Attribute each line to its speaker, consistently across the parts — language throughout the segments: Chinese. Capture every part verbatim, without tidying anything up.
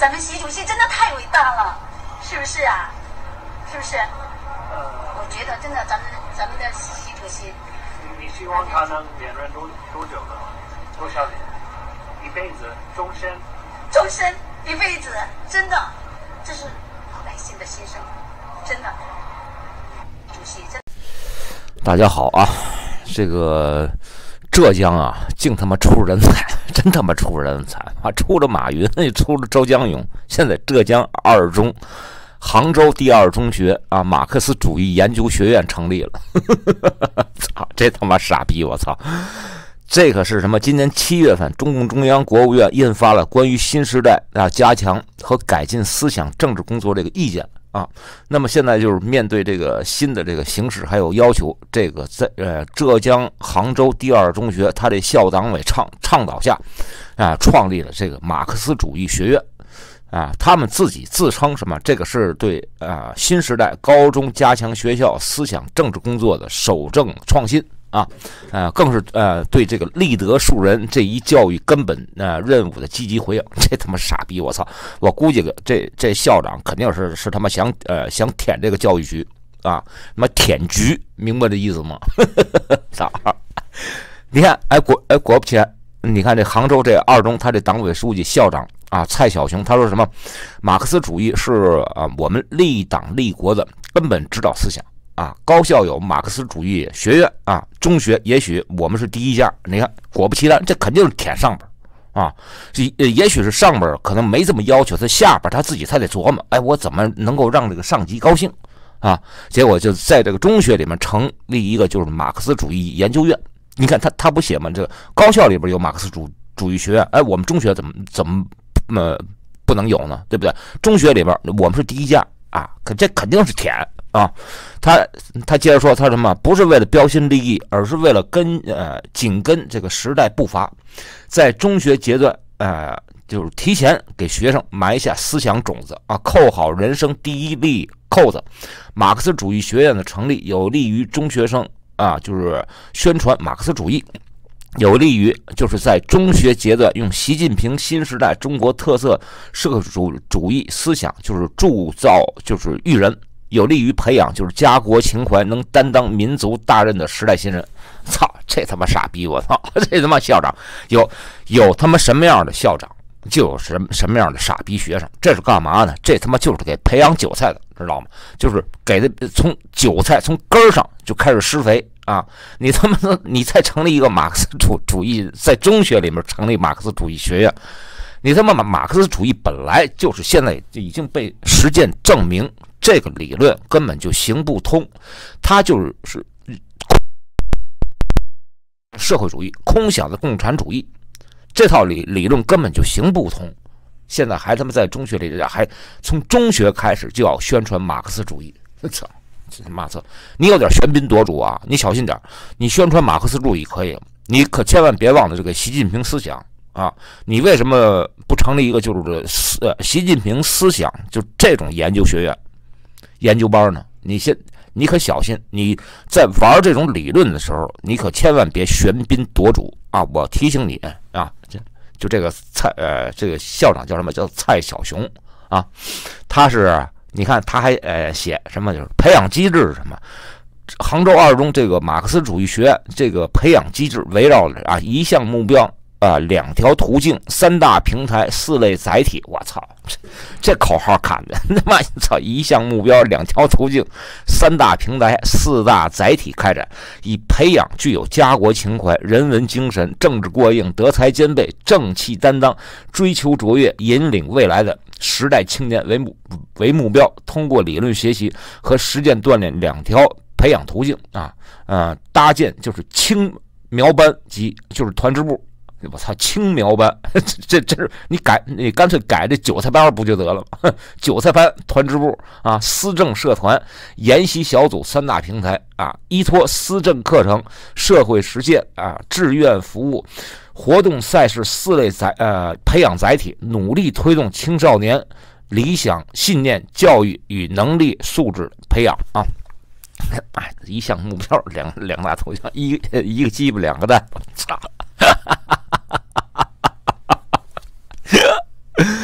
Speaker 1: 咱们习主席真的太伟大了，是不是啊？是不是？我觉得真的，咱们咱们的习主席，
Speaker 2: 你希望他能连任多多久呢？多少年？一辈子？终身？
Speaker 1: 终身，一辈子，真的，这是老百姓的心声，真的。主席真。
Speaker 3: 大家好啊，这个浙江啊，净他妈出人才，真他妈出人才啊！出了马云，出了周江勇，现在浙江二中。杭州第二中学啊，马克思主义研究学院成立了。操，这他妈傻逼！我操，这可是什么？今年七月份，中共中央、国务院印发了关于新时代啊加强和改进思想政治工作这个意见啊。那么现在就是面对这个新的这个形势还有要求，这个在呃浙江杭州第二中学，他这校党委倡倡导下啊，创立了这个马克思主义学院。啊，他们自己自称什么？这个是对啊新时代高中加强学校思想政治工作的守正创新啊，呃，更是呃对这个立德树人这一教育根本呃任务的积极回应。这他妈傻逼！我操！我估计个这这校长肯定是是他妈想呃想舔这个教育局啊，他妈舔局，明白这意思吗？操！你看，哎果哎果不其然，你看这杭州这二中，他这党委书记、校长。啊，蔡小雄他说什么？马克思主义是啊我们立党立国的根本指导思想啊。高校有马克思主义学院啊，中学也许我们是第一家。你看，果不其然，这肯定是舔上边啊。也也许是上边可能没这么要求，他下边他自己他得琢磨，哎，我怎么能够让这个上级高兴啊？结果就在这个中学里面成立一个就是马克思主义研究院。你看他他不写吗？这个高校里边有马克思主主义学院，哎，我们中学怎么怎么？呃，不能有呢，对不对？中学里边我们是第一家啊，可这肯定是舔啊。他他接着说，他什么？不是为了标新立异，而是为了跟呃紧跟这个时代步伐，在中学阶段呃就是提前给学生埋下思想种子啊，扣好人生第一粒扣子。马克思主义学院的成立有利于中学生啊，就是宣传马克思主义。有利于就是在中学阶段用习近平新时代中国特色社会主主义思想，就是铸造就是育人，有利于培养就是家国情怀能担当民族大任的时代新人。操，这他妈傻逼！我操，这他妈校长有有他妈什么样的校长，就有什么什么样的傻逼学生。这是干嘛呢？这他妈就是给培养韭菜的，知道吗？就是给的从韭菜从根上就开始施肥。啊，你他妈的，你再成立一个马克思主主义，在中学里面成立马克思主义学院，你他妈马马克思主义本来就是现在已经被实践证明，这个理论根本就行不通，它就是是社会主义空想的共产主义，这套理理论根本就行不通。现在还他妈在中学里，还从中学开始就要宣传马克思主义，操！这妈操！你有点喧宾夺主啊！你小心点，你宣传马克思主义可以，你可千万别忘了这个习近平思想啊！你为什么不成立一个就是呃习近平思想就这种研究学院、研究班呢？你先，你可小心，你在玩这种理论的时候，你可千万别喧宾夺主啊！我提醒你啊，就就这个蔡呃这个校长叫什么？叫蔡小雄啊，他是。你看，他还呃写什么？就是培养机制是什么？杭州二中这个马克思主义学院这个培养机制围绕着啊一项目标啊两条途径三大平台四类载体。我操，这这口号看的他妈操！一项目标两条途径三大平台四大载体开展，以培养具有家国情怀、人文精神、政治过硬、德才兼备、正气担当、追求卓越、引领未来的时代青年为目为目标，通过理论学习和实践锻炼两条培养途径啊，呃，搭建就是青苗班及就是团支部。我操，青苗班，这这是你改，你干脆改这韭菜班不就得了吗？韭菜班、团支部啊，思政社团、研习小组三大平台啊，依托思政课程、社会实践啊、志愿服务。活动赛事四类载呃培养载体，努力推动青少年理想信念教育与能力素质培养啊！哎，一项目标两两大头像，一一个鸡巴两个蛋，操！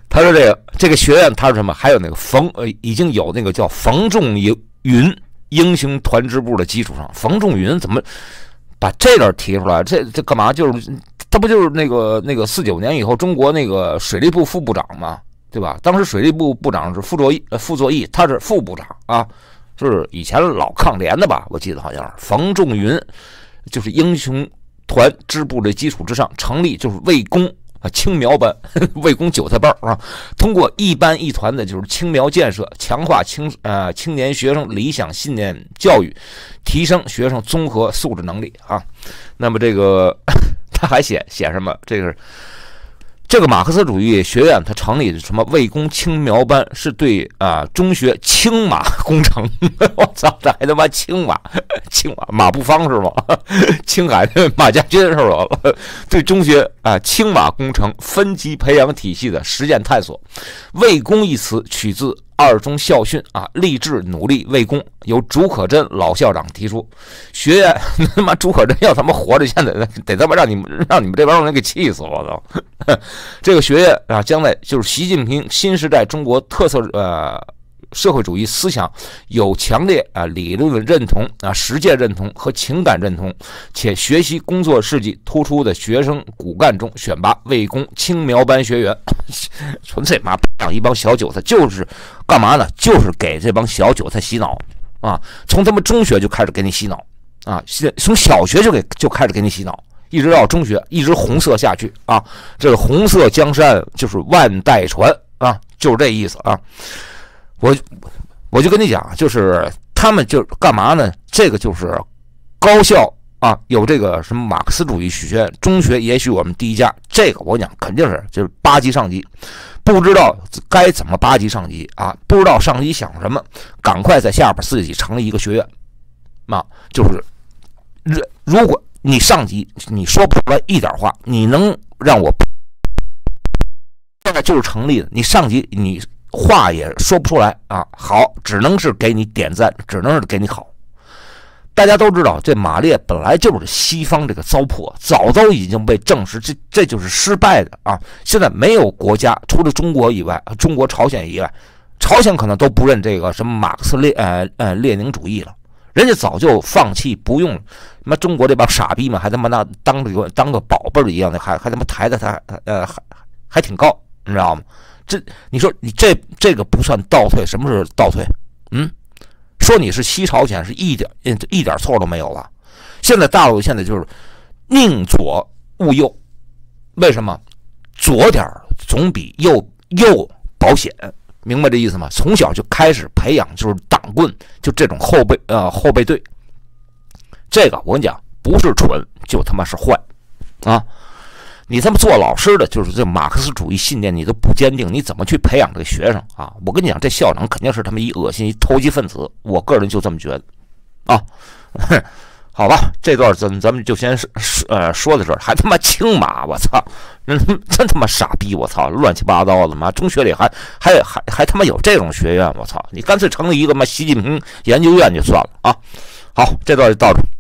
Speaker 3: 他说这个这个学院，他说什么？还有那个冯呃，已经有那个叫冯仲云英雄团支部的基础上，冯仲云怎么把这段提出来？这这干嘛？就是他不就是那个那个四九年以后中国那个水利部副部长吗？对吧？当时水利部部长是傅作义，呃，傅作义他是副部长啊，就是以前老抗联的吧？我记得好像是冯仲云，就是英雄团支部的基础之上成立，就是魏公。啊，青苗班，魏公韭菜班啊，通过一班一团的，就是青苗建设，强化青呃青年学生理想信念教育，提升学生综合素质能力啊。那么这个他还写写什么？这个这个马克思主义学院，它成立的什么魏公青苗班，是对啊、呃、中学青马工程。我操，这还他妈青马，青马马步芳是吗？青海的马家军是吧？对中学啊、呃、青马工程分级培养体系的实践探索。魏公一词取自二中校训啊，励志努力为公，由竺可桢老校长提出。学院他妈竺可桢要他妈活着，现在得他妈让你们让你们这帮人给气死我操！这个学院啊，将在就是习近平新时代中国特色呃社会主义思想有强烈啊理论认同啊实践认同和情感认同，且学习工作事迹突出的学生骨干中选拔魏公青苗班学员。说这妈培养一帮小韭菜，就是干嘛呢？就是给这帮小韭菜洗脑啊！从他们中学就开始给你洗脑啊，从小学就给就开始给你洗脑。一直到中学，一直红色下去啊！这个红色江山就是万代传啊，就是这意思啊。我我就跟你讲，就是他们就干嘛呢？这个就是高校啊，有这个什么马克思主义学院，中学也许我们第一家。这个我讲肯定是就是八级上级，不知道该怎么八级上级啊，不知道上级想什么，赶快在下边自己成立一个学院啊，就是如果。你上级你说不出来一点话，你能让我现在就是成立的，你上级你话也说不出来啊，好，只能是给你点赞，只能是给你好。大家都知道，这马列本来就是西方这个糟粕，早都已经被证实，这这就是失败的啊！现在没有国家除了中国以外，中国、朝鲜以外，朝鲜可能都不认这个什么马克思列呃呃列宁主义了。人家早就放弃不用，他妈中国这帮傻逼们还他妈那当这个当个宝贝儿一样的，还还他妈抬的他呃还还挺高，你知道吗？这你说你这这个不算倒退，什么是倒退？嗯，说你是西朝鲜是一点一点错都没有了。现在大陆现在就是宁左勿右，为什么？左点总比右右保险。明白这意思吗？从小就开始培养，就是党棍，就这种后备呃后备队。这个我跟你讲，不是蠢就他妈是坏啊！你他妈做老师的，就是这马克思主义信念你都不坚定，你怎么去培养这个学生啊？我跟你讲，这校长肯定是他妈一恶心一投机分子，我个人就这么觉得啊。好吧，这段咱咱们就先呃说到这儿，还他妈青马，我操，真真他妈傻逼，我操，乱七八糟的嘛，中学里还还还还他妈有这种学院，我操，你干脆成立一个嘛习近平研究院就算了啊。好，这段就到这儿。